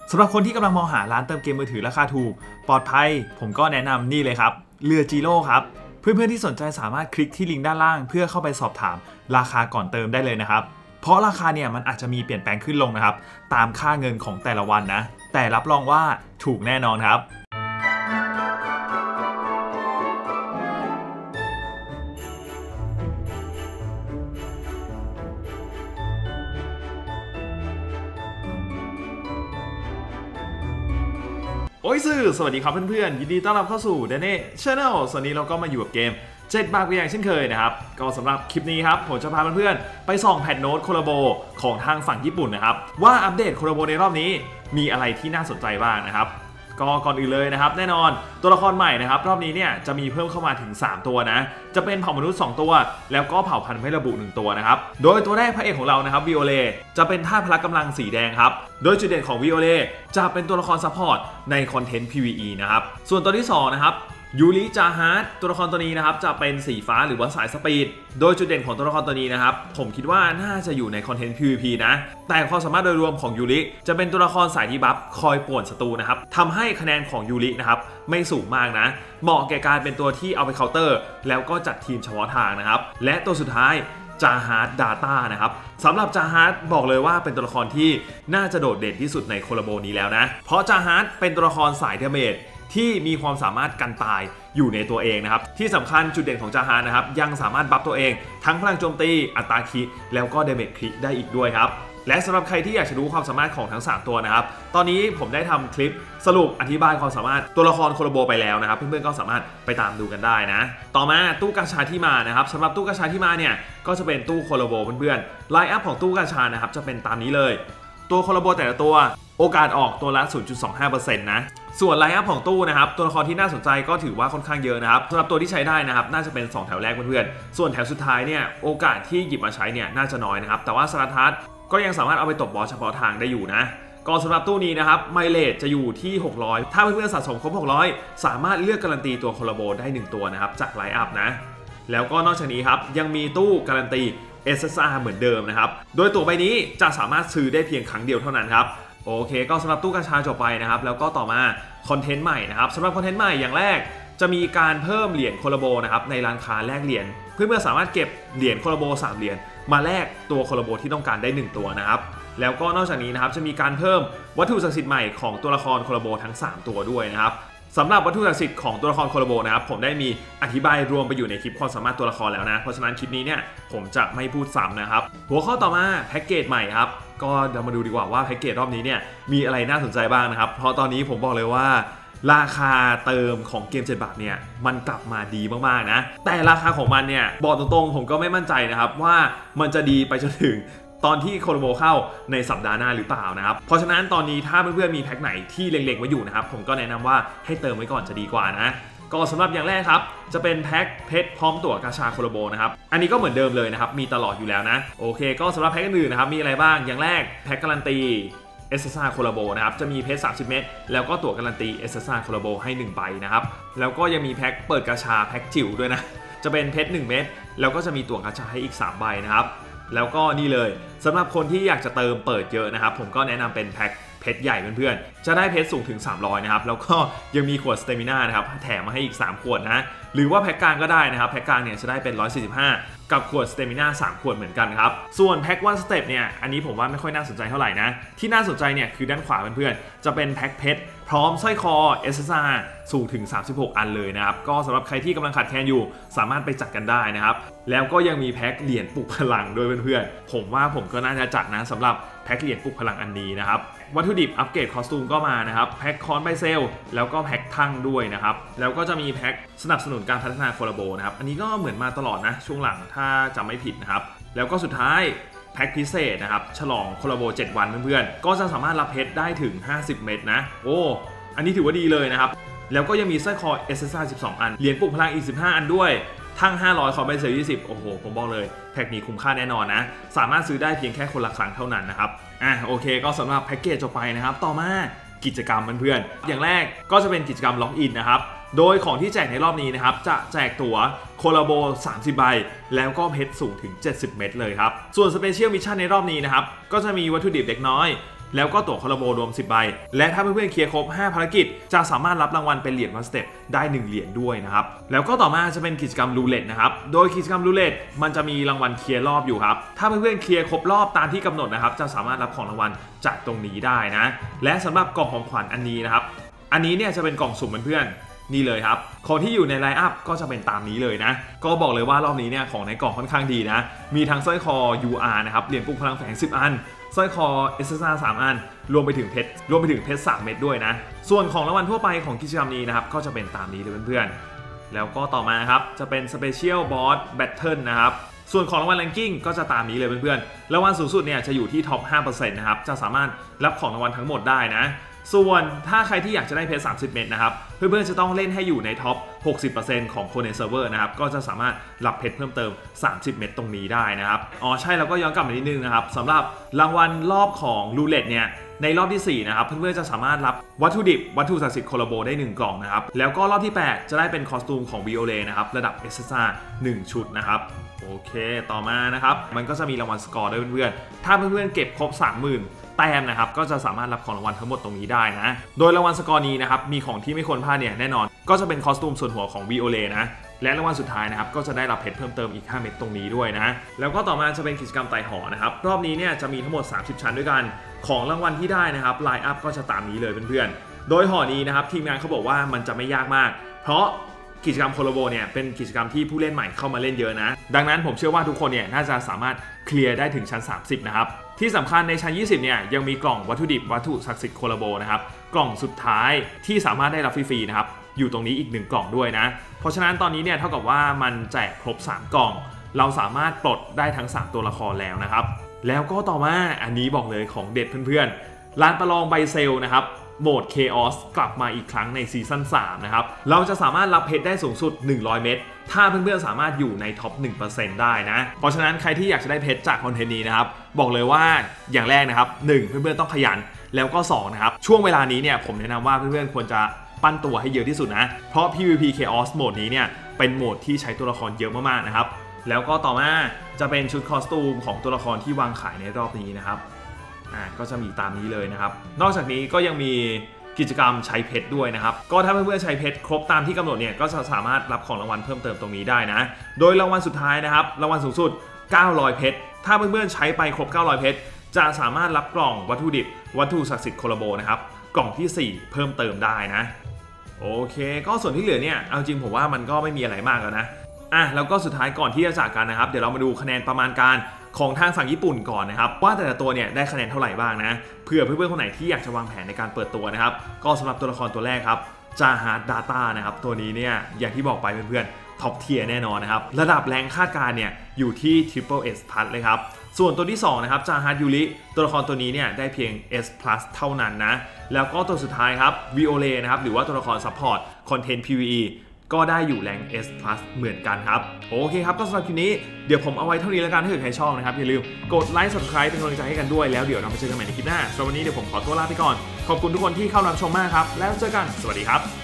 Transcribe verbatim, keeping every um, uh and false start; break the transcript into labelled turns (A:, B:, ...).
A: สำหรับคนที่กำลังมองหาร้านเติมเกมมือถือราคาถูกปลอดภัยผมก็แนะนำนี่เลยครับเรือจีโร่ครับเพื่อนๆที่สนใจสามารถคลิกที่ลิงก์ด้านล่างเพื่อเข้าไปสอบถามราคาก่อนเติมได้เลยนะครับเพราะราคาเนี่ยมันอาจจะมีเปลี่ยนแปลงขึ้นลงนะครับตามค่าเงินของแต่ละวันนะแต่รับรองว่าถูกแน่นอนครับโอ้ยสื่อสวัสดีครับเพื่อนๆยินดีต้อนรับเข้าสู่ Dene Channel ส่วนนี้เราก็มาอยู่กับเกมเจ็ดบาทอย่างเช่นเคยนะครับก็สำหรับคลิปนี้ครับผมจะพาเพื่อนๆไปส่องแพทโน้ตโคลาโบของทางฝั่งญี่ปุ่นนะครับว่าอัปเดตโคลาโบในรอบนี้มีอะไรที่น่าสนใจบ้างนะครับก็ก่อนอื่นเลยนะครับแน่นอนตัวละครใหม่นะครับรอบนี้เนี่ยจะมีเพิ่มเข้ามาถึงสามตัวนะจะเป็นเผ่ามนุษย์สองตัวแล้วก็เผ่าพันธุ์ไม่ระบุหนึ่งตัวนะครับโดยตัวแรกพระเอกของเรานะครับวิโอเลจะเป็นธาตุพละกำลังสีแดงครับโดยจุดเด่นของวิโอเลจะเป็นตัวละครซัพพอร์ตในคอนเทนต์ พี วี อี นะครับส่วนตัวที่สองนะครับยูริจาฮาร์ดตัวละครตัวนี้นะครับจะเป็นสีฟ้าหรือว่าสายสปีดโดยจุดเด่นของตัวละครตัวนี้นะครับผมคิดว่าน่าจะอยู่ในคอนเทนต์ พี วี พี นะแต่ความสามารถโดยรวมของยูริจะเป็นตัวละครสายดีบัฟคอยป่วนศัตรูนะครับทำให้คะแนนของยูรินะครับไม่สูงมากนะเหมาะแก่การเป็นตัวที่เอาไปเคาน์เตอร์แล้วก็จัดทีมเฉพาะทางนะครับและตัวสุดท้ายจาฮาร์ดดาต้านะครับสำหรับจาฮาร์ดบอกเลยว่าเป็นตัวละครที่น่าจะโดดเด่นที่สุดในโคลาโบนี้แล้วนะเพราะจาฮาร์ดเป็นตัวละครสายเดเมจที่มีความสามารถกันตายอยู่ในตัวเองนะครับที่สำคัญจุดเด่นของจาฮาร์นะครับยังสามารถบัฟตัวเองทั้งพลังโจมตีอัตราคิแล้วก็เดเมจคิได้อีกด้วยครับและสำหรับใครที่อยากจะรู้ความสามารถของทั้งสามตัวนะครับตอนนี้ผมได้ทำคลิปสรุปอธิบายความสามารถตัวละครโคลาโบไปแล้วนะครับเพื่อนๆก็สามารถไปตามดูกันได้นะต่อมาตู้กาชาที่มานะครับสำหรับตู้กาชาที่มาเนี่ยก็จะเป็นตู้โคลาโบเพื่อนๆไลน์อัพของตู้กาชานะครับจะเป็นตามนี้เลยตัวโคลาโบแต่ละตัวโอกาสออกตัวละ ศูนย์จุดสองห้าเปอร์เซ็นต์ นะส่วนไลน์อัพของตู้นะครับตัวละครที่น่าสนใจก็ถือว่าค่อนข้างเยอะนะครับสำหรับตัวที่ใช้ได้นะครับน่าจะเป็นสองแถวแรกเพื่อนๆส่วนแถวสุดท้ายเนี่ยโอกาสที่หยิบมาใช้เนี่ยน่าจะน้อยนะครับแต่ว่าสลัดทัศก็ยังสามารถเอาไปตบบอสเฉพาะทางได้อยู่นะก่อนสำหรับตู้นี้นะครับไมเลจจะอยู่ที่หกร้อยถ้าเพื่อนๆสะสมครบหกร้อยสามารถเลือกการันตีตัวโคลาโบได้หนึ่งตัวนะครับจากไลน์อัพนะแล้วก็นอกจากนี้ครับยังมีตู้การันตี เอส เอส อาร์ เหมือนเดิมนะครับโดยตัวใบนี้จะสามารถซื้อได้เพียงครั้งเดียวเท่านั้นครับโอเคก็สำหรับตู้กาชาจบไปนะครับแล้วก็ต่อมาคอนเทนต์ใหม่นะครับสำหรับคอนเทนต์ใหม่อย่างแรกจะมีการเพิ่มเหรียญโคลาโบนะครับในร้านค้าแลกเหรียญเพื่อนๆสามารถเก็บเหรียญโคลาโบสามเหรียญมาแลกตัวโคลาโบที่ต้องการได้หนึ่งตัวนะครับแล้วก็นอกจากนี้นะครับจะมีการเพิ่มวัตถุศักดิ์สิทธิ์ใหม่ของตัวละครโคลาโบทั้งสามตัวด้วยนะครับสำหรับวัตถุศักดิ์สิทธิ์ของตัวละครโคลาโบนะครับผมได้มีอธิบายรวมไปอยู่ในคลิปความสามารถตัวละครแล้วนะเพราะฉะนั้นคลิปนี้เนี่ยผมจะไม่พูดซ้ำนะครับหัวข้อต่อมาแพ็กเกจใหม่ครับก็เดี๋ยวมาดูดีกว่าว่าแพ็กเกจรอบนี้เนี่ยมีอะไรน่าสนใจบ้างนะครับเพราะตอนนี้ผมบอกเลยว่าราคาเติมของเกมเจ็ดบาทเนี่ยมันกลับมาดีมากๆนะแต่ราคาของมันเนี่ยบอกตรงๆผมก็ไม่มั่นใจนะครับว่ามันจะดีไปจนถึงตอนที่โคลาโบเข้าในสัปดาห์หน้าหรือเปล่านะครับเพราะฉะนั้นตอนนี้ถ้าเพื่อนๆมีแพ็คไหนที่เล็งๆไว้อยู่นะครับผมก็แนะนำว่าให้เติมไว้ก่อนจะดีกว่านะก็สำหรับอย่างแรกครับจะเป็นแพ็คเพชรพร้อมตั๋วกาชาโคลาโบนะครับอันนี้ก็เหมือนเดิมเลยนะครับมีตลอดอยู่แล้วนะโอเคก็สำหรับแพ็คอื่นๆนะครับมีอะไรบ้างอย่างแรกแพ็คการันตี เอส เอส อาร์ โคลาโบนะครับจะมีเพชรสามสิบเม็ดแล้วก็ตั๋วการันตี เอส เอส อาร์ โคลาโบให้หนึ่งใบนะครับแล้วก็ยังมีแพ็คเปิดกาชาแพ็คจิ๋วด้วยนะจะเป็นเพชรหนึ่งเม็ดแล้วก็จะมีตั๋วกาชาให้อีกสามใบนะครับแล้วก็นี่เลยสำหรับคนที่อยากจะเติมเปิดเยอะนะครับผมก็แนะนำเป็นแพ็คเพชรใหญ่เพื่อนๆจะได้เพชรสูงถึงสามร้อยนะครับแล้วก็ยังมีขวดสเตมิน่านะครับแถมมาให้อีกสามขวดนะหรือว่าแพ็คกลางก็ได้นะครับแพ็คกลางเนี่ยจะได้เป็นหนึ่งร้อยสี่สิบห้ากับขวดสเตมิน่าสามขวดเหมือนกันครับส่วนแพ็ควันสเต็ปเนี่ยอันนี้ผมว่าไม่ค่อยน่าสนใจเท่าไหร่นะที่น่าสนใจเนี่ยคือด้านขวาเพื่อนๆจะเป็นแพ็คเพชรพร้อมสร้อยคอ เอส เอส อาร์ สูงถึงสามสิบหกอันเลยนะครับก็สำหรับใครที่กำลังขาดแคลนอยู่สามารถไปจัดกันได้นะครับแล้วก็ยังมีแพ็คเหรียญปลุกพลังด้วยเพื่อนๆผมว่าผมก็น่าจะจัดนะสำหรับแพ็คเหรียญปลุกพลังอันนี้นะครับวัตถุดิบอัปเกรดคอสตูมก็มานะครับแพ็คคอนไบเซลแล้วก็แพ็คทั้งด้วยนะครับแล้วก็จะมีแพ็คสนับสนุนการพัฒนาโคลาโบนะครับอันนี้ก็เหมือนมาตลอดนะช่วงหลังถ้าจำไม่ผิดนะครับแล้วก็สุดท้ายแพ็คพิเศษนะครับฉลองโคลาโบเจ็ดวันเพื่อนๆก็จะสามารถรับเพชรได้ถึงห้าสิบเม็ดนะโอ้อันนี้ถือว่าดีเลยนะครับแล้วก็ยังมีสร้อยคอ เอส เอส อาร์ สิบสองอันเหรียญปลุกพลังอีกสิบห้าอันด้วยทั้งห้าร้อยคอมไบเซลยี่สิบโอ้โหผมบอกเลยแพ็คนี้คุ้มค่าแน่นอนนะสามารถซื้อได้เพียงแค่คนละครั้งเท่านั้นนะครับอ่ะโอเคก็สำหรับแพ็กเกจจบไปนะครับต่อมากิจกรรมเพื่อนๆอย่างแรกก็จะเป็นกิจกรรมล็อกอินนะครับโดยของที่แจกในรอบนี้นะครับจะแจกตั๋วโคลาโบสามสิบใบแล้วก็เพชรสูงถึงเจ็ดสิบเม็ดเลยครับส่วนสเปเชียลมิชชั่นในรอบนี้นะครับก็จะมีวัตถุดิบเล็กน้อยแล้วก็ตั๋วคอลลาโบรวมสิบใบและถ้าเพื่อนๆเคลียร์ครบห้าภารกิจจะสามารถรับรางวัลเป็นเหรียญวันสเต็ปได้หนึ่งเหรียญด้วยนะครับแล้วก็ต่อมาจะเป็นกิจกรรมรูเล็ตนะครับโดยกิจกรรมรูเล็ตมันจะมีรางวัลเคลียร์รอบอยู่ครับถ้าเพื่อนๆเคลียร์ครบรอบตามที่กำหนดนะครับจะสามารถรับของรางวัลจากตรงนี้ได้นะและสำหรับกล่องของขวัญอันนี้นะครับอันนี้เนี่ยจะเป็นกล่องสุ่มเพื่อนๆนี่เลยครับของที่อยู่ในไลน์อัพก็จะเป็นตามนี้เลยนะก็บอกเลยว่ารอบนี้เนี่ยของในกล่องค่อนข้างดีนะมีทั้งสร้อยคอ ยู อาร์ นะครับเหรียญปลุกพลังแฝงสิบอันสร้อยคอ เอส เอส อาร์ สามอันรวมไปถึงเพชรรวมไปถึงเพชรสามเม็ดด้วยนะส่วนของรางวัลทั่วไปของกิจกรรมนี้นะครับก็จะเป็นตามนี้เลยเพื่อนๆแล้วก็ต่อมาครับจะเป็น Special Boss Battle นะครับส่วนของรางวัล Ranking ก็จะตามนี้เลยเพื่อนๆรางวัลสูงสุดเนี่ยจะอยู่ที่ท็อป ห้าเปอร์เซ็นต์ นะครับจะสามารถรับของรางวัลทั้งหมดได้นะส่วนถ้าใครที่อยากจะได้เพชรสามสิบเม็ดนะครับเพื่อนๆจะต้องเล่นให้อยู่ในท็อป หกสิบเปอร์เซ็นต์ ของคนในเซิร์ฟเวอร์นะครับก็จะสามารถรับเพชรเพิ่มเติมสามสิบเม็ดตรงนี้ได้นะครับอ๋อใช่แล้วก็ย้อนกลับมานิดนึงนะครับสำหรับรางวัลรอบของรูเล็ตเนี่ยในรอบที่สี่นะครับเพื่อนๆจะสามารถรับวัตถุดิบวัตถุศักดิ์สิทธิ์โคลาโบได้หนึ่งกล่องนะครับแล้วก็รอบที่แปดจะได้เป็นคอสตูมของวิโอเลนะครับระดับ เอส เอส อาร์ หนึ่งชุดนะครับโอเคต่อมานะครับมันก็จะมีรางวัลสกอร์ด้วยเพื่อนๆถ้าเพื่อนๆเก็บครบ สามหมื่นแต้มนะครับก็จะสามารถรับของรางวัลทั้งหมดตรงนี้ได้นะโดยรางวัลสกอร์นี้นะครับมีของที่ไม่ควรพลาดเนี่ยแน่นอนก็จะเป็นคอสตูมส่วนหัวของวิโอเลนะและรางวัลสุดท้ายนะครับก็จะได้รับเพชรเพิ่มเติมอีกห้าเม็ดตรงนี้ด้วยนะแล้วก็ต่อมาจะเป็นกิจกรรมไต่หอนะครับรอบนี้เนี่ยจะมีทั้งหมดสามสิบชั้นด้วยกันของรางวัลที่ได้นะครับไลน์อัพก็จะตามนี้เลยเพื่อนๆโดยหอนี้นะครับทีมงานเขาบอกว่ามันจะไม่ยากมากเพราะกิจกรรมโคลาโบเนี่ยเป็นกิจกรรมที่ผู้เล่นใหม่เข้ามาเล่นเยอะนะดังนั้นผมเชื่อว่าทุกคนเนี่ยน่าจะสามารถเคลียร์ได้ถึงชั้นสามสิบนะครับที่สำคัญในชั้นยี่สิบเนี่ยยังมีกล่องวัตถุดิบวัตถุศักดิ์สิทธิ์โคลาโบนะครับกล่องสุดท้ายที่สามารถได้รับฟรีๆนะครับอยู่ตรงนี้อีกหนึ่งกล่องด้วยนะเพราะฉะนั้นตอนนี้เนี่ยเท่ากับว่ามันแจกครบสามกล่องเราสามารถปลดได้ทั้งสามตัวละครแล้วนะครับแล้วก็ต่อมาอันนี้บอกเลยของเด็ดเพื่อนๆร้านประลองใบเซลนะครับโหมด Chaos กลับมาอีกครั้งในซีซั่นสามนะครับเราจะสามารถรับเพชรได้สูงสุดหนึ่งร้อยเม็ดถ้าเพื่อนๆสามารถอยู่ในท็อป หนึ่งเปอร์เซ็นต์ ได้นะเพราะฉะนั้นใครที่อยากจะได้เพชรจากคอนเทนต์นี้นะครับบอกเลยว่าอย่างแรกนะครับหนึ่งเพื่อนๆต้องขยันแล้วก็สองนะครับช่วงเวลานี้เนี่ยผมแนะนำว่าเพื่อนๆควรจะปั้นตัวให้เยอะที่สุดนะเพราะ พี วี พี Chaos โหมดนี้เนี่ยเป็นโหมดที่ใช้ตัวละครเยอะมากๆนะครับแล้วก็ต่อมาจะเป็นชุดคอสตูมของตัวละครที่วางขายในรอบนี้นะครับอ่าก็จะมีตามนี้เลยนะครับนอกจากนี้ก็ยังมีกิจกรรมใช้เพชรด้วยนะครับก็ถ้าเพื่อนๆใช้เพชรครบตามที่กำหนดเนี่ยก็จะสามารถรับของรางวัลเพิ่มเติมตรงนี้ได้นะโดยรางวัลสุดท้ายนะครับรางวัลสูงสุดเก้าร้อยเพชรถ้าเพื่อนๆใช้ไปครบเก้าร้อยเพชรจะสามารถรับกล่องวัตถุดิบวัตถุศักดิ์สิทธิ์โคลาโบนะครับกล่องที่สี่เพิ่มเติมได้นะโอเคก็ส่วนที่เหลือเนี่ยเอาจริงผมว่ามันก็ไม่มีอะไรมากแล้วนะอ่ะแล้วก็สุดท้ายก่อนที่จะจากกันนะครับเดี๋ยวเรามาดูคะแนนประมาณการของทางฝั่งญี่ปุ่นก่อนนะครับว่าแต่ละตัวเนี่ยได้คะแนนเท่าไหร่บ้างนะเผื่อเพื่อนๆคนไหนที่อยากจะวางแผนในการเปิดตัวนะครับก็สำหรับตัวละครตัวแรกครับจาฮาร์ดดาต้านะครับตัวนี้เนี่ยอย่างที่บอกไปเพื่อนๆท็อปเทียร์แน่นอนนะครับระดับแรงคาดการณ์เนี่ยอยู่ที่ Triple S Plus เลยครับส่วนตัวที่สองนะครับจาฮาร์ดยูริตัวละครตัวนี้เนี่ยได้เพียง S Plus เท่านั้นนะแล้วก็ตัวสุดท้ายครับวิโอเลนะครับหรือว่าตัวละครซัพพอร์ตคอนเทนต์ พี วี อี ก็ได้อยู่แรง S Plus เหมือนกันครับโอเคครับก็สำหรับคลิปนี้เดี๋ยวผมเอาไว้เท่านี้แล้วกันถ้าเกิดใครชอบนะครับอย่าลืมกดไลค์ Subscribe เป็นกำลังใจให้กันด้วยแล้วเดี๋ยวเราไปเจอกันใหม่ในคลิปหน้าสำหรับวันนี้เดี๋ยวผมขอตัวลาไปก่อนขอบคุณทุกคนที่เข้ารับชมมากครับแล้วเจอกันสวัสดีครับ